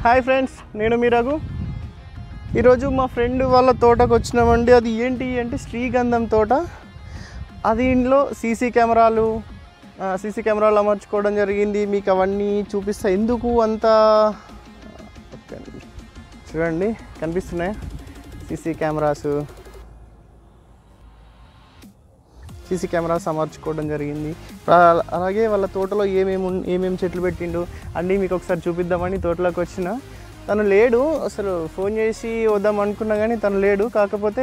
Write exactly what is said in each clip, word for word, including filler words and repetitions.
Hi friends, నేను మీ రఘు. ఈరోజు మా ఫ్రెండ్ వాళ్ళ తోటకు వచ్చినామండి. అది ఏంటి అంటే శ్రీగంధం తోట. అది ఇంట్లో సీసీ కెమెరాలు సీసీ కెమెరాలు అమర్చుకోవడం జరిగింది. మీకు అవన్నీ చూపిస్తా. ఎందుకు అంత చూడండి, కనిపిస్తున్నాయి సీసీ కెమెరాస్ సీసీ కెమెరాస్ అమర్చుకోవడం జరిగింది. అలాగే వాళ్ళ తోటలో ఏమేమి ఏమేమి చెట్లు పెట్టిండు అన్నీ మీకు ఒకసారి చూపిద్దామని తోటలోకి వచ్చిన. తను లేడు, అసలు ఫోన్ చేసి వద్దాం అనుకున్నా కానీ తను లేడు. కాకపోతే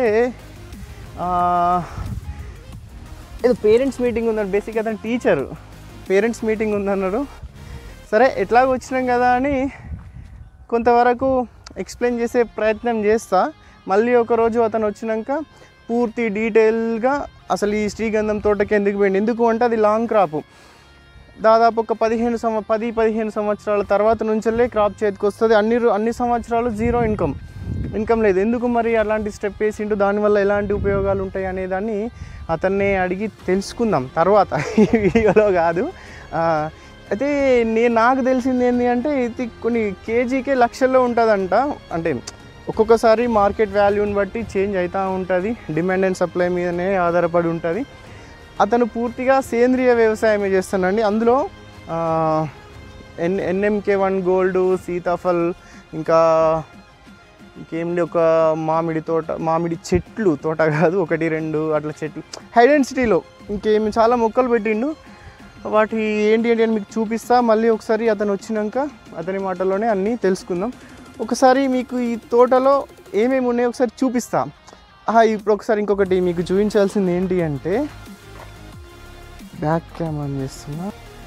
ఏదో పేరెంట్స్ మీటింగ్ ఉందన్నాడు. బేసిక్గా అతను టీచరు, పేరెంట్స్ మీటింగ్ ఉందన్నాడు. సరే ఎట్లాగో వచ్చినాం కదా అని కొంతవరకు ఎక్స్ప్లెయిన్ చేసే ప్రయత్నం చేస్తా. మళ్ళీ ఒకరోజు అతను వచ్చినాక పూర్తి డీటెయిల్గా అసలు ఈ శ్రీగంధం తోటకి ఎందుకు పోయింది, ఎందుకు అంటే అది లాంగ్ క్రాప్. దాదాపు ఒక పదిహేను సంవ పది పదిహేను సంవత్సరాల తర్వాత నుంచెల్లే క్రాప్ చేతికి వస్తుంది. అన్ని అన్ని సంవత్సరాలు జీరో ఇన్కమ్ ఇన్కమ్ లేదు. ఎందుకు మరి అలాంటి స్టెప్ వేసిండు, దానివల్ల ఎలాంటి ఉపయోగాలు ఉంటాయి అనే దాన్ని అతన్నే అడిగి తెలుసుకుందాం తర్వాత, ఈ వీడియోలో కాదు. అయితే నేను నాకు తెలిసింది ఏంటి అంటే ఇది కొన్ని కేజీకే లక్షల్లో ఉంటుందంట. అంటే ఒక్కొక్కసారి మార్కెట్ వాల్యూని బట్టి చేంజ్ అవుతూ ఉంటుంది, డిమాండ్ అండ్ సప్లై మీదనే ఆధారపడి ఉంటుంది. అతను పూర్తిగా సేంద్రియ వ్యవసాయమే చేస్తానండి. అందులో ఎన్ ఎన్ఎంకే వన్ గోల్డ్, సీతాఫల్, ఇంకా ఇంకేంటి ఒక మామిడి తోట, మామిడి చెట్లు తోట కాదు, ఒకటి రెండు అట్లా చెట్లు హైడెన్సిటీలో ఇంకేమి చాలా మొక్కలు పెట్టిండు. వాటి ఏంటి ఏంటి అని మీకు చూపిస్తా. మళ్ళీ ఒకసారి అతను వచ్చినాక అతని మాటల్లోనే అన్నీ తెలుసుకుందాం. ఒకసారి మీకు ఈ తోటలో ఏమేమి ఉన్నాయో ఒకసారి చూపిస్తా. ఇప్పుడు ఒకసారి ఇంకొకటి మీకు చూపించాల్సింది ఏంటి అంటే బ్యాక్ క్యామ్ ఆన్ చేస్తున్నా.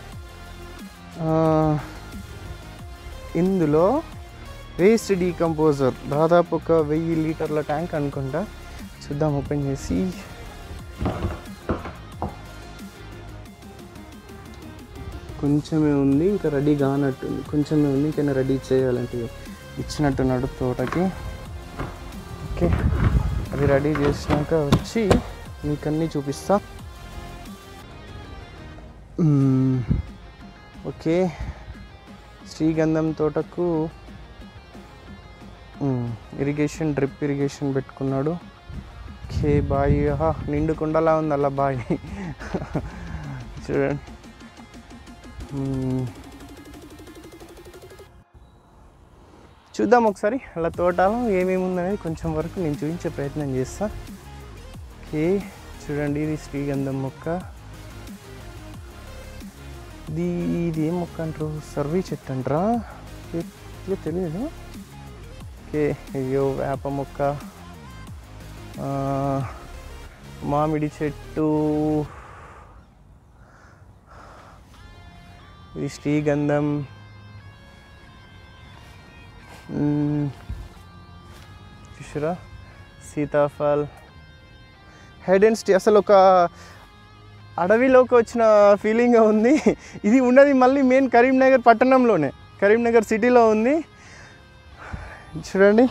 ఇందులో వేస్ట్ డీకంపోజర్ దాదాపు ఒక వెయ్యి లీటర్ల ట్యాంక్ అనుకుంటా. చూద్దాం ఓపెన్ చేసి. కొంచెమే ఉంది, ఇంకా రెడీ కానట్టుంది. కొంచెమే ఉంది, ఇంకా రెడీ చేయాలంటే ఇచ్చినట్టున్నాడు తోటకి. ఓకే, అది రెడీ చేసినాక వచ్చి మీకు అన్నీ చూపిస్తా. ఓకే, శ్రీగంధం తోటకు ఇరిగేషన్ డ్రిప్ ఇరిగేషన్ పెట్టుకున్నాడు. ఓకే, బాయ్ నిండు కుండలా ఉంది అలా బాయ్. చూడండి, చూద్దాం ఒకసారి అలా తోటలో ఏమేమి ఉందనేది కొంచెం వరకు నేను చూపించే ప్రయత్నం చేస్తా. ఓకే, చూడండి ఇది శ్రీగంధం మొక్క. ఇది ఇది ఏం మొక్క అంటారు, సర్వీ చెట్టు అంటారా, ఇది తెలియదు. ఓకే, అయ్యో వేప మొక్క, మామిడి చెట్టు, ఇది శ్రీగంధం, చూసారా సీతాఫల్. హైడెన్సిటీ అసలు ఒక అడవిలోకి వచ్చిన ఫీలింగ్ ఉంది. ఇది ఉన్నది మళ్ళీ మెయిన్ కరీంనగర్ పట్టణంలోనే, కరీంనగర్ సిటీలో ఉంది. చూడండి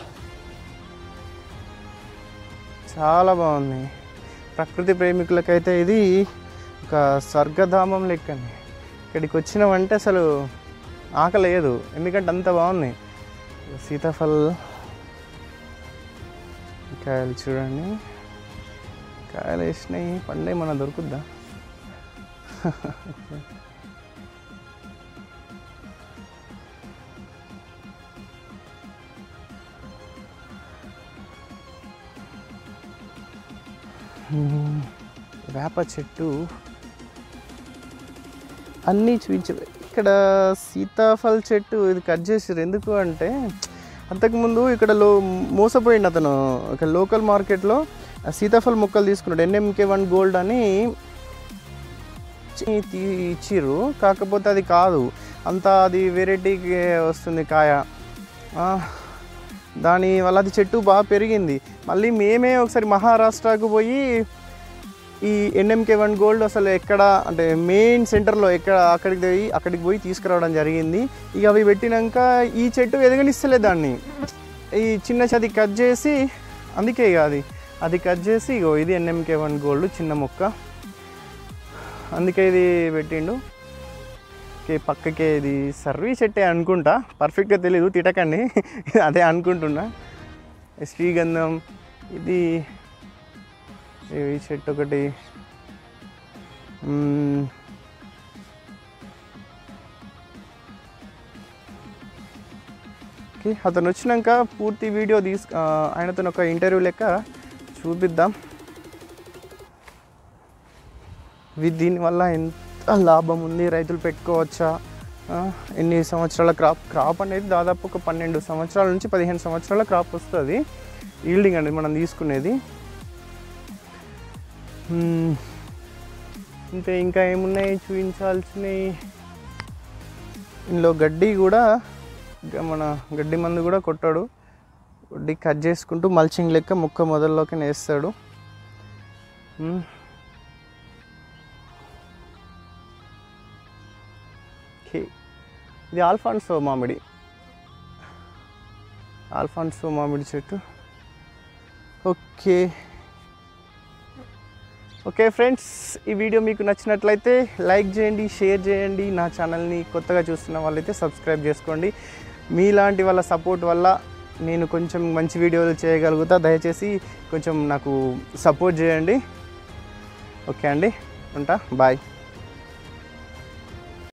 చాలా బాగుంది. ప్రకృతి ప్రేమికులకైతే ఇది ఒక స్వర్గధామం లెక్కని. ఇక్కడికి వచ్చినామంటే అసలు ఆకలేదు, ఎందుకంటే అంత బాగుంది. సీతాఫల్ కాయలు చూడండి, కాయలు వేసినాయి, పండే మన దొరుకుద్దా. వేప చెట్టు అన్నీ చూపించ. ఇక్కడ సీతాఫల్ చెట్టు ఇది కట్ చేసారు. ఎందుకు అంటే అంతకుముందు ఇక్కడ లో మోసపోయింది అతను. ఇక్కడ లోకల్ మార్కెట్లో సీతాఫల్ మొక్కలు తీసుకున్నాడు. ఎన్ఎంకే వన్ గోల్డ్ అని ఇచ్చిర్రు. కాకపోతే అది కాదు, అంతా అది వెరైటీకి వస్తుంది కాయ. దాని వల్ల అది చెట్టు బాగా పెరిగింది. మళ్ళీ మేమే ఒకసారి మహారాష్ట్రకు పోయి ఈ ఎన్ఎంకే వన్ గోల్డ్ అసలు ఎక్కడ అంటే మెయిన్ సెంటర్లో ఎక్కడ అక్కడికి పోయి అక్కడికి పోయి తీసుకురావడం జరిగింది. ఇక అవి పెట్టినాక ఈ చెట్టు ఎదగనిస్తలేదు దాన్ని. ఈ చిన్న చది కట్ చేసి, అందుకే ఇక అది అది కట్ చేసి ఇగో ఇది ఎన్ఎంకే వన్ గోల్డ్ చిన్న మొక్క, అందుకే ఇది పెట్టిండు. ఓకే, పక్కకే ఇది సర్వీస్ చెట్టే అనుకుంటా, పర్ఫెక్ట్గా తెలీదు, తిటకండి, అదే అనుకుంటున్నా. శ్రీగంధం, ఇది ఈ చెట్టు ఒకటి. ఓకే, అతను వచ్చినాక పూర్తి వీడియో తీసు ఆయనతో ఒక ఇంటర్వ్యూ లెక్క చూపిద్దాం. దీనివల్ల ఎంత లాభం ఉంది, రైతులు పెట్టుకోవచ్చా, ఎన్ని సంవత్సరాల క్రాప్ క్రాప్ అనేది దాదాపు ఒక పన్నెండు సంవత్సరాల నుంచి పదిహేను సంవత్సరాల క్రాప్ వస్తుంది ఈల్డింగ్ అనేది మనం తీసుకునేది. అంటే ఇంకా ఏమున్నాయి చూపించాల్సినవి, ఇందులో గడ్డి కూడా మన గడ్డి మందు కూడా కొట్టాడు, గడ్డి కట్ చేసుకుంటూ మల్చింగ్ లెక్క మొక్క మొదల్లోకి వేస్తాడు. ఇది ఆల్ఫాన్సో మామిడి, ఆల్ఫాన్సో మామిడి చెట్టు. ఓకే ఓకే ఫ్రెండ్స్, ఈ వీడియో మీకు నచ్చినట్లయితే లైక్ చేయండి, షేర్ చేయండి. నా ఛానల్ని కొత్తగా చూస్తున్న వాళ్ళైతే సబ్స్క్రైబ్ చేసుకోండి. మీలాంటి వాళ్ళ సపోర్ట్ వల్ల నేను కొంచెం మంచి వీడియోలు చేయగలుగుతా. దయచేసి కొంచెం నాకు సపోర్ట్ చేయండి. ఓకే అండి, ఉంటా, బాయ్.